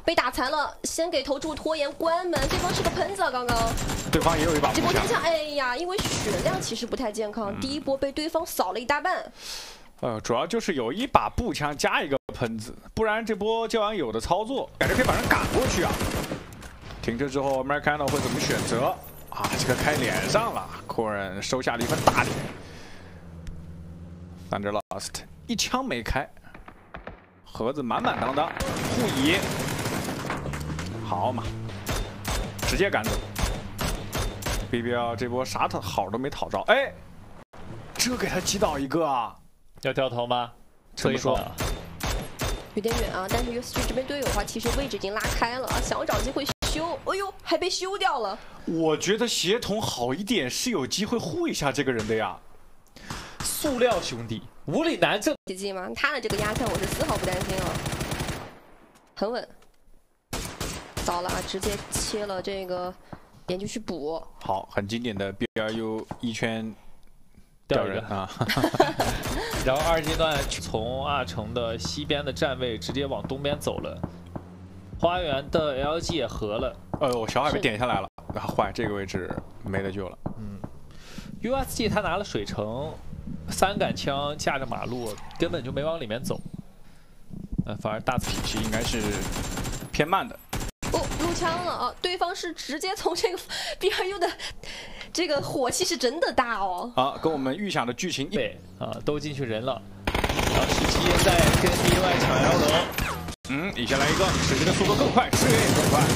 被打残了，先给投注拖延关门。对方是个喷子啊，刚刚。 对方也有一把步枪。 这波天枪，哎呀，因为血量其实不太健康，第一波被对方扫了一大半。 主要就是有一把步枪加一个喷子，不然这波教网友的操作，感觉可以把人赶过去啊。停车之后 ，Americano 会怎么选择？啊，这个开脸上了，库人收下了一份大礼。Thunder Lost 一枪没开，盒子满满当当，互倚，好嘛，直接赶走。BBL 这波啥好都没讨着，哎，这给他击倒一个啊！ 要掉头吗？ 怎么说？ 有点远啊，但是 USG 这边队友的话，其实位置已经拉开了啊，想要找机会修，哎呦，还被修掉了。 我觉得协同好一点是有机会护一下这个人的呀。 塑料兄弟，无里难正。 奇迹吗？他的这个压枪我是丝毫不担心啊，很稳。糟了啊，直接切了这个连续去补。 好，很经典的 BRU 一圈。 掉人啊！ 然后二阶段从2城的西边的站位直接往东边走了，花园的 LG 也合了。 我小海被点下来了，坏，这个位置没得救了。 USG 他拿了水城，3杆枪架着马路，根本就没往里面走。反而大体系应该是偏慢的。 哦，入枪了啊！对方是直接从这个 BRU 的。 这个火气是真的大哦！ 啊，跟我们预想的剧情对啊，都进去人了。然后17在跟另抢摇楼， 你先来一个，17的速度更快，支援也更快。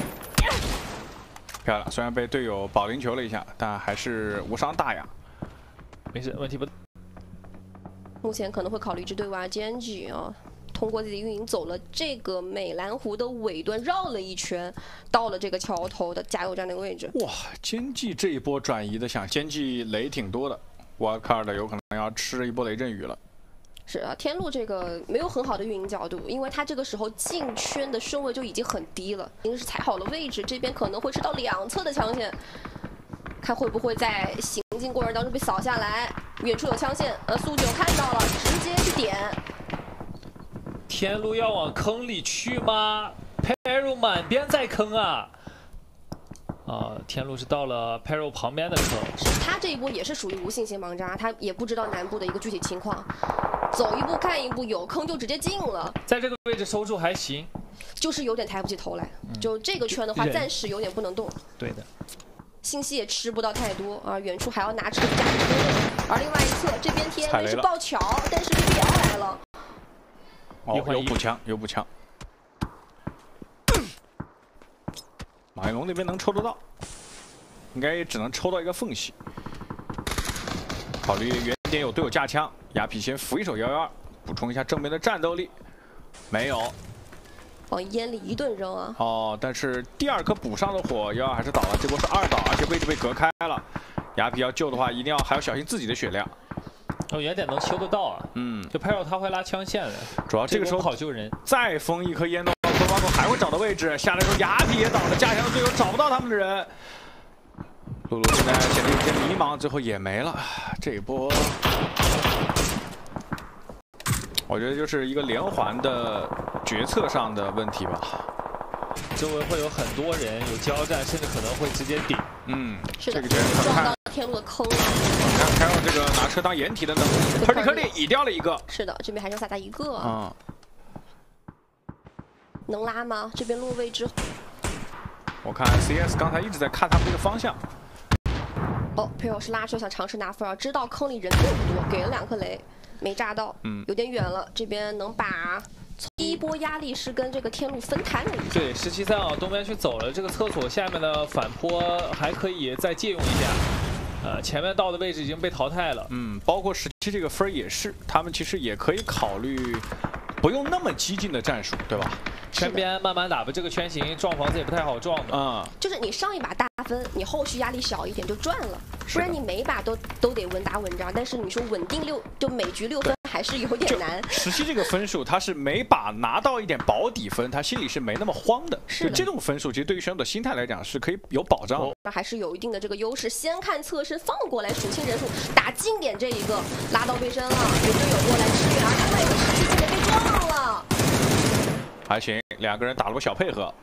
漂亮，虽然被队友保龄球了一下，但还是无伤大雅。 没事，问题不。 目前可能会考虑支队外JNG啊。 通过自己运营走了这个美兰湖的尾端，绕了一圈，到了这个桥头的加油站那个位置。 哇，奸计这一波转移的，想奸计雷挺多的 ，Wildcard 有可能要吃一波雷阵雨了。 是啊，天路这个没有很好的运营角度，因为他这个时候进圈的顺位就已经很低了，已经是踩好了位置，这边可能会吃到2侧的枪线，看会不会在行进过程当中被扫下来。远处有枪线，速九看到了，直接去点。 天路要往坑里去吗 ？Pero 满边在坑啊！天路是到了 Pero 旁边的坑。 是他这一波也是属于无信心盲扎，他也不知道南部的一个具体情况，走一步看一步，有坑就直接进了。 在这个位置收住还行， 就是有点抬不起头来。就这个圈的话，暂时有点不能动。 对的。 信息也吃不到太多啊，远处还要拿车架车，而另外一侧这边 TMA 是爆桥，但是 BBL 来了。 哦，有补枪，有补枪。马云龙那边能抽得到，应该也只能抽到一个缝隙。考虑原点有队友架枪，雅痞先扶一手112，补充一下正面的战斗力。没有， 往烟里一顿扔啊！ 哦，但是第2颗补上的火112还是倒了，这波是2倒，而且位置被隔开了。雅痞要救的话，一定要还要小心自己的血量。 原点能修得到啊，就 Pero 他会拉枪线的， 主要这个时候好救人。 再封一颗烟洞，科巴狗还会找到位置。下来时候雅痞也倒了，架枪的队友找不到他们的人。露露现在显得有些迷茫，最后也没了。这一波，我觉得就是一个连环的决策上的问题吧。 周围会有很多人有交战，甚至可能会直接顶。 是的， 这个觉得撞到天路的坑了。 看开到这个拿车当掩体的能力 ，Party 克利倚掉了一个。 是的，这边还剩下他一个。能拉吗？这边落位之后， 我看 CS 刚才一直在看他们这个方向。 哦，佩尔是拉车想尝试拿分儿，知道坑里人多不多，给了2颗雷，没炸到。有点远了。这边能把第一波压力是跟这个天路分摊了一下。 对，17在往东边去走了，这个厕所下面的反坡还可以再借用一下。 前面到的位置已经被淘汰了。 包括17这个分也是，他们其实也可以考虑不用那么激进的战术，对吧？ 圈边慢慢打吧，这个圈型撞房子也不太好撞的。 就是你上一把大分，你后续压力小一点就赚了，不然你每一把都得稳打稳扎。但是你说稳定就每局6分还是有点难。 17这个分数，他是每把拿到一点保底分，他心里是没那么慌的。 是这种分数，其实对于选手的心态来讲是可以有保障。 还是有一定的这个优势。先看侧身放过来，属性人数打近点这一个拉到背身了，有队友过来支援，而另外一个17这边被撞了。 还行两个人打了个小配合，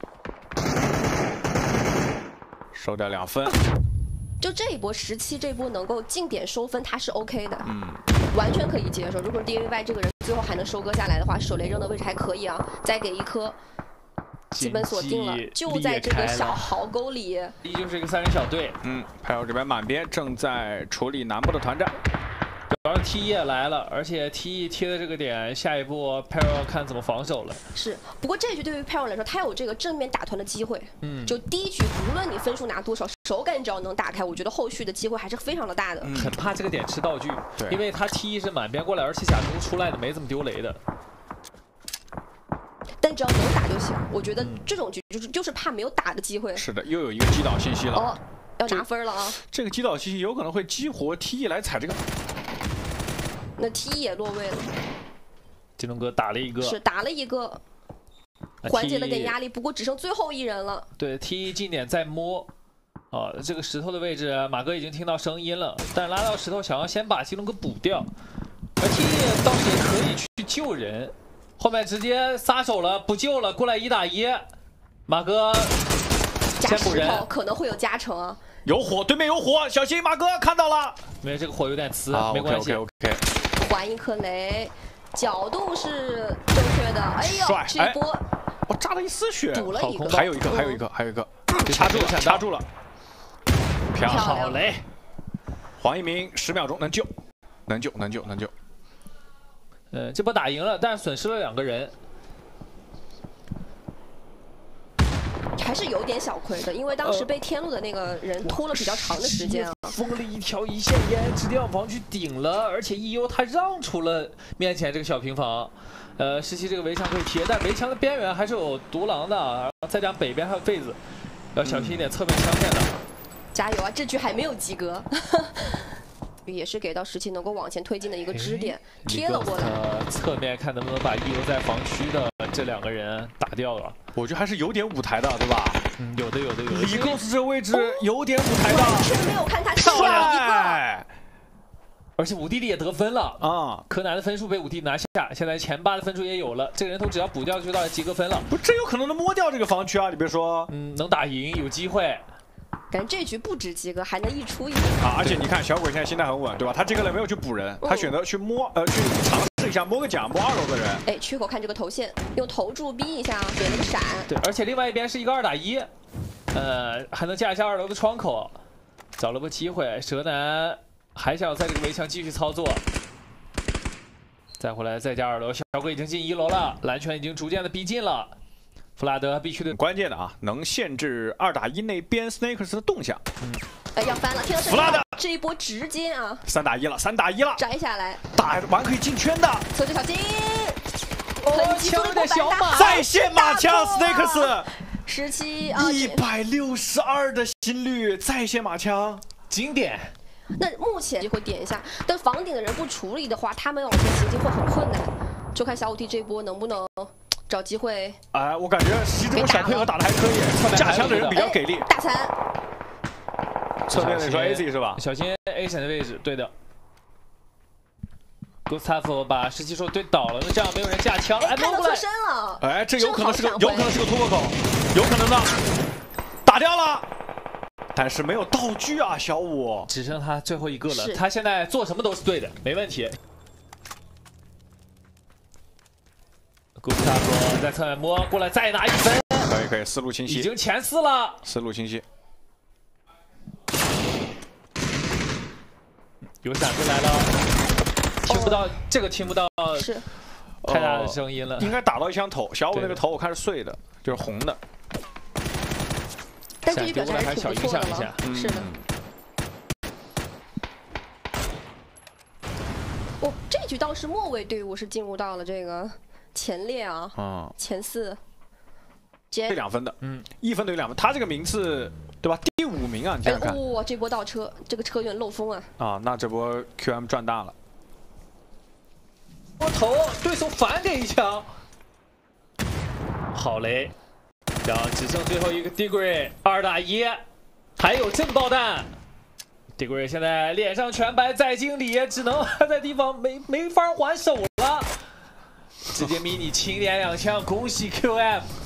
收掉2分。 就这一波17，这一波能够近点收分，他是 OK 的，完全可以接受。如果 DAY 这个人最后还能收割下来的话，手雷扔的位置还可以啊，再给一颗。 基本锁定了，就在这个小壕沟里。 依旧是一个3人小队。 Perro 这边满编正在处理南部的团战， 主要是 TE 也来了，而且 TE 贴的这个点，下一步 Perro 看怎么防守了。 是，不过这局对于 Perro 来说，他有这个正面打团的机会。就第一局，无论你分数拿多少，手感只要能打开，我觉得后续的机会还是非常的大的。 很怕这个点吃道具，因为他 TE 是满编过来，而且假中出来的没怎么丢雷的。 但只要能打就行，我觉得这种局就是怕没有打的机会。 是的，又有一个击倒信息了。 哦，要拿分了啊！ 这个击倒信息有可能会激活 TE 来踩这个。 那 TE 也落位了。 金龙哥打了一个， 是打了一个，缓解了点压力。不过只剩最后1人了。 对 TE 近点在摸。这个石头的位置，马哥已经听到声音了，但拉到石头想要先把金龙哥补掉，而 TE 倒是也可以去救人。 后面直接撒手了，不救了，过来1打1，马哥先补人， 可能会有加成啊。 有火，对面有火，小心马哥看到了。 因为这个火有点呲，没关系。 OK。 还一颗雷，角度是正确的。哎呦，这一波我炸了一丝血， 堵了一个， 还有一个，掐住了， 漂雷。 黄一鸣10秒钟能救。 这波打赢了，但是损失了2个人， 还是有点小亏的，因为当时被天路的那个人拖了比较长的时间啊。 封了一条1线烟，直接往防区顶了，而且 EU 他让出了面前这个小平房。17这个围墙可以贴，但围墙的边缘还是有独狼的，再加上北边还有痱子，要小心一点侧面枪线的。 加油啊！这局还没有及格。也是给到17能够往前推进的一个支点，贴了过来。 侧面看能不能把EU在防区的这2个人打掉了。 我觉得还是有点舞台的，对吧？ 有的。 李公子这个位置有点舞台的， 完全没有看他漂亮一个。 而且武弟弟也得分了啊！柯南的分数被武弟拿下，现在前8的分数也有了。这个人头只要补掉就到及格分了。 不，这有可能能摸掉这个防区啊！你别说， 能打赢，有机会。 感觉这局不止及格，还能1出1 啊！而且你看，小鬼现在心态很稳，对吧？他这个人没有去补人，他选择去摸，去尝试一下摸个奖，摸2楼的人。 哎，缺口看这个头线，用头柱逼一下，给了个闪。 对，而且另外一边是一个2打1，还能架一下2楼的窗口，找了个机会。蛇男还想在这个围墙继续操作，再回来再加2楼，小鬼已经进1楼了，蓝圈已经逐渐的逼近了。 弗拉德必须得关键的啊，能限制2打1那边 Snakers 的动向。 要翻了，听到弗拉德这一波直接啊 ，3打1了， 摘下来， 打完可以进圈的。 侧着小心， 枪有点小马， 在线马枪 Snakers 17啊 ，162的心率，在线马枪， 经典。 那目前会点一下，但房顶的人不处理的话，他们往前行进会很困难。就看小武弟这一波能不能。 找机会， 我感觉17这波小配合打的还可以，架枪的人比较给力。 大残， 侧面的说 AZ 是吧？ 小心 A 闪的位置，对的。Gustavo 把17说对倒了，那这样没有人架枪， 看到侧身了， 这有可能是个突破口，有可能的，打掉了。但是没有道具啊，小五， 只剩他最后一个了，他现在做什么都是对的，没问题。 Gustavo 在侧面摸过来，再拿1分， 可以，思路清晰， 已经前4了， 思路清晰。 有闪回来了，听不到这个，听不到是太大的声音了， 应该打到一枪头，小五那个头我看是碎的，就是红的。 但这局表现还是挺不错的了，是的。这局倒是末位队伍是进入到了这个。 前列啊，前4， 这2分的，1分等于2分，他这个名次对吧？第5名啊，你想想看。 哇，这波倒车，这个车有点漏风啊。 那这波 QM 赚大了。 我头，对手反给1枪，好雷，然后只剩最后一个 Degree 2打1，还有震爆弹。Degree 现在脸上全白，在经理只能在地方没法还手了。 直接迷你清点2枪，恭喜 QM。